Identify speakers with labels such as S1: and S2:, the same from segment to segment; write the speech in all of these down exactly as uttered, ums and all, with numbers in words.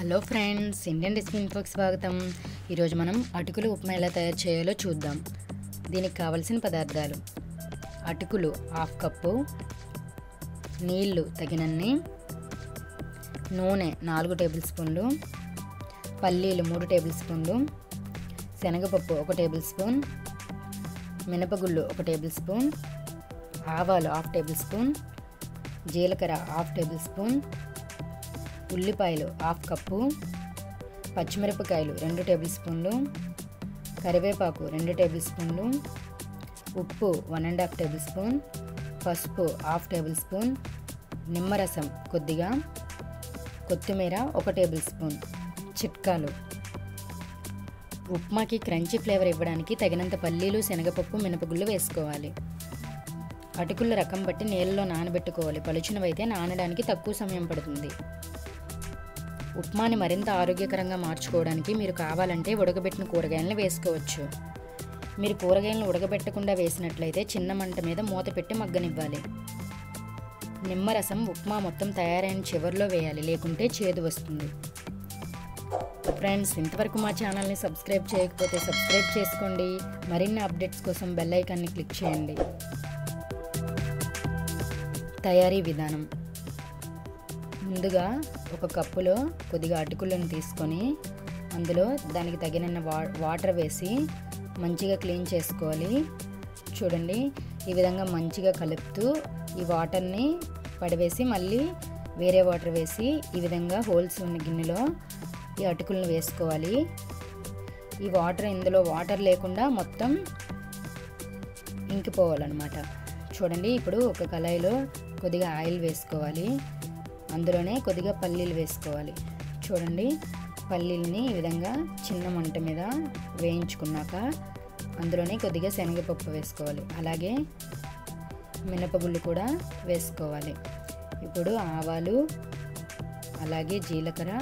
S1: Hello friends, Indian recipe ఇన్ఫోకి స్వాగతం. ఈరోజు మనం అటుకులు ఉప్మా ఎలా తయారు చేయాలో చూద్దాం. దీనికి కావలసిన పదార్థాలు: అటుకులు హాఫ్ కప్పు, నీళ్లు తగినన్ని, నూనె నాలుగు టేబుల్ స్పూన్లు, పల్లీలు మూడు టేబుల్ స్పూన్లు, శనగపప్పు ఒక టేబుల్ స్పూన్, మినపగుళ్ళు ఒక టేబుల్ స్పూన్, ఆవాలు హాఫ్ టేబుల్ స్పూన్, జీలకర్ర హాఫ్ టేబుల్ స్పూన్, ఉల్లిపాయలు హాఫ్ కప్పు, పచ్చిమిరపకాయలు రెండు టేబుల్ స్పూన్లు, కరివేపాకు రెండు టేబుల్ స్పూన్లు, ఉప్పు one and half table spoon, పసుపు హాఫ్ టేబుల్ స్పూన్, నిమ్మరసం కొద్దిగా, కొత్తిమీర ఒక టేబుల్ స్పూన్. చిట్కాలు: ఉప్మాకి క్రంచీ ఫ్లేవర్ ఇవ్వడానికి తగినంత పల్లీలు, శనగపప్పు, మినపగుళ్ళు వేసుకోవాలి. అటుకుల రకం బట్టి నీళ్ళలో నానబెట్టుకోవాలి. పలుచనవైతే నానడానికి తక్కువ సమయం పడుతుంది. ఉప్మాని మరింత ఆరోగ్యకరంగా మార్చుకోవడానికి మీరు కావాలంటే ఉడకబెట్టిన కూరగాయలను వేసుకోవచ్చు. మీరు కూరగాయలను ఉడకబెట్టకుండా వేసినట్లయితే చిన్న మంట మీద మూత పెట్టి మగ్గనివ్వాలి. నిమ్మరసం ఉప్మా మొత్తం తయారైన చివరిలో వేయాలి, లేకుంటే చేదు వస్తుంది. ఫ్రెండ్స్, ఇంతవరకు మా ఛానల్ని సబ్స్క్రైబ్ చేయకపోతే సబ్స్క్రైబ్ చేసుకోండి. మరిన్ని అప్డేట్స్ కోసం బెల్ ఐకాన్ని క్లిక్ చేయండి. తయారీ విధానం: ముందుగా ఒక కప్పులో కొద్దిగా అటుకులను తీసుకొని అందులో దానికి తగిన వా వాటర్ వేసి మంచిగా క్లీన్ చేసుకోవాలి. చూడండి, ఈ విధంగా మంచిగా కలుపుతూ ఈ వాటర్ని పడివేసి మళ్ళీ వేరే వాటర్ వేసి ఈ విధంగా హోల్స్ ఉన్న గిన్నెలో ఈ అటుకులను వేసుకోవాలి. ఈ వాటర్ ఇందులో వాటర్ లేకుండా మొత్తం ఇంకిపోవాలన్నమాట. చూడండి, ఇప్పుడు ఒక కళాయిలో కొద్దిగా ఆయిల్ వేసుకోవాలి. అందులోనే కొద్దిగా పల్లీలు వేసుకోవాలి. చూడండి, పల్లీలని ఈ విధంగా చిన్న మంట మీద వేయించుకున్నాక అందులోనే కొద్దిగా శనగపప్పు వేసుకోవాలి. అలాగే మినపగుళ్ళు కూడా వేసుకోవాలి. ఇప్పుడు ఆవాలు, అలాగే జీలకర్ర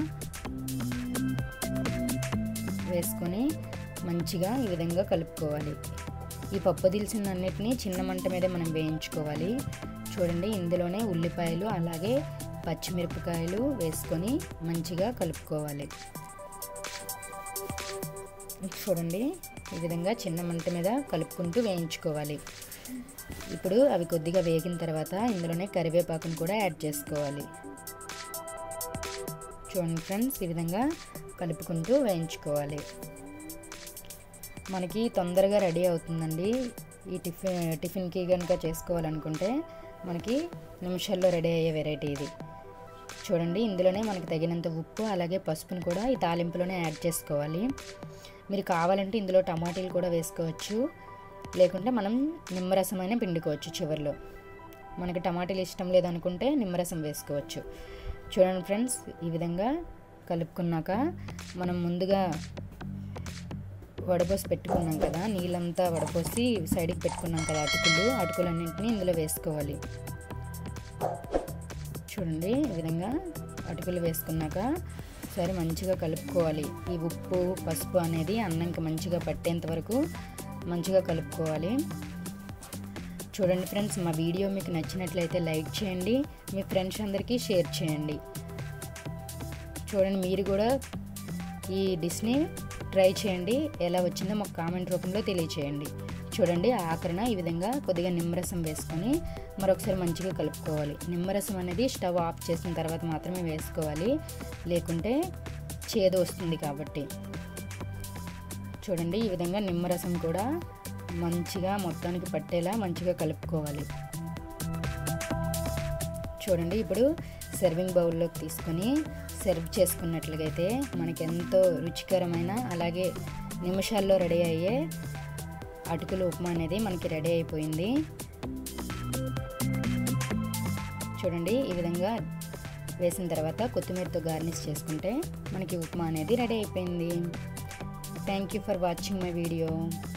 S1: వేసుకొని మంచిగా ఈ విధంగా కలుపుకోవాలి. ఈ పప్పు దినుసులన్నిటినీ చిన్న మంట మీద మనం వేయించుకోవాలి. చూడండి, ఇందులోనే ఉల్లిపాయలు అలాగే పచ్చిమిరపకాయలు వేసుకొని మంచిగా కలుపుకోవాలి. చూడండి, ఈ విధంగా చిన్న మంట మీద కలుపుకుంటూ వేయించుకోవాలి. ఇప్పుడు అవి కొద్దిగా వేగిన తర్వాత ఇందులోనే కరివేపాకును కూడా యాడ్ చేసుకోవాలి. చూడండి ఫ్రెండ్స్, ఈ విధంగా కలుపుకుంటూ వేయించుకోవాలి. మనకి తొందరగా రెడీ అవుతుందండి. ఈ టిఫిన్ టిఫిన్కి కనుక చేసుకోవాలనుకుంటే మనకి నిమిషాల్లో రెడీ అయ్యే వెరైటీ ఇది. చూడండి, ఇందులోనే మనకి తగినంత ఉప్పు అలాగే పసుపును కూడా ఈ తాలింపులోనే యాడ్ చేసుకోవాలి. మీరు కావాలంటే ఇందులో టమాటీలు కూడా వేసుకోవచ్చు, లేకుంటే మనం నిమ్మరసం అయినా పిండుకోవచ్చు. చివరిలో మనకి టమాటీలు ఇష్టం లేదనుకుంటే నిమ్మరసం వేసుకోవచ్చు. చూడండి ఫ్రెండ్స్, ఈ విధంగా కలుపుకున్నాక మనం ముందుగా వడపోసి పెట్టుకున్నాం కదా, నీళ్ళంతా వడపోసి సైడ్కి పెట్టుకున్నాం కదా అటుకులు, అటుకులన్నింటినీ ఇందులో వేసుకోవాలి. చూడండి, ఈ విధంగా అటుకులు వేసుకున్నాక సరే మంచిగా కలుపుకోవాలి. ఈ ఉప్పు పసుపు అనేది అన్నంకి మంచిగా పట్టేంత వరకు మంచిగా కలుపుకోవాలి. చూడండి ఫ్రెండ్స్, మా వీడియో మీకు నచ్చినట్లయితే లైక్ చేయండి, మీ ఫ్రెండ్స్ అందరికీ షేర్ చేయండి. చూడండి, మీరు కూడా ఈ డిష్ని ట్రై చేయండి. ఎలా వచ్చిందో మాకు కామెంట్ రూపంలో తెలియచేయండి. చూడండి, ఆఖరణ ఈ విధంగా కొద్దిగా నిమ్మరసం వేసుకొని మరొకసారి మంచిగా కలుపుకోవాలి. నిమ్మరసం అనేది స్టవ్ ఆఫ్ చేసిన తర్వాత మాత్రమే వేసుకోవాలి, లేకుంటే చేదు వస్తుంది కాబట్టి. చూడండి, ఈ విధంగా నిమ్మరసం కూడా మంచిగా మొత్తానికి పట్టేలా మంచిగా కలుపుకోవాలి. చూడండి, ఇప్పుడు సర్వింగ్ బౌల్లోకి తీసుకొని సర్వ్ చేసుకున్నట్లయితే మనకి ఎంతో రుచికరమైన అలాగే నిమిషాల్లో రెడీ అయ్యే అటుకుల ఉప్మా అనేది మనకి రెడీ అయిపోయింది. చూడండి, ఈ విధంగా వేసిన తర్వాత కొత్తిమీరతో గార్నిష్ చేసుకుంటే మనకి ఉప్మా అనేది రెడీ అయిపోయింది. Thank you for watching my video.